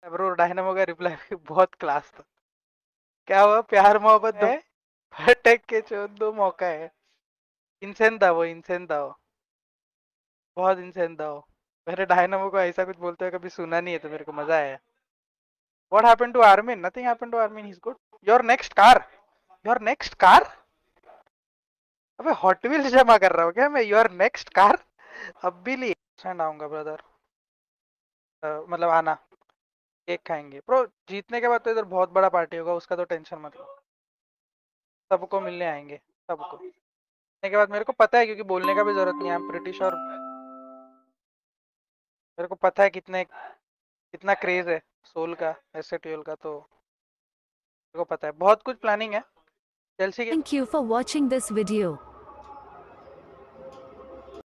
Bro Dynamo का reply बहुत class था। क्या हुआ, प्यार मोहब्बत है फटक के चो दो मौका है। इंसेंट था वो, इंसेंट था वो, बहुत इंसेंट था वो। मैंने डायनामो को ऐसा कुछ बोलते हुए कभी सुना नहीं है, तो मेरे को मजा आया। What happened to Armin? Nothing happened to Armin. He's good. Your next car. Your next car? अबे हॉट व्हील्स जमा कर रहा हूँ क्या मैं? योर नेक्स्ट कार अब भी लिए सेंड आऊंगा ब्रदर। मतलब आना, केक खाएंगे प्रो। जीतने के बाद तो इधर बहुत बड़ा पार्टी होगा, उसका तो टेंशन मत लो। सबको मिलने आएंगे, सबको जीतने के बाद। मेरे को पता है, क्योंकि बोलने का भी जरूरत नहीं है। I am pretty sure. मेरे को पता है कितने कितना क्रेज है सोल का, एसएटीएल का, तो मेरे को पता है बहुत कुछ प्लानिंग है चेल्सी के। Thank you for watching this video.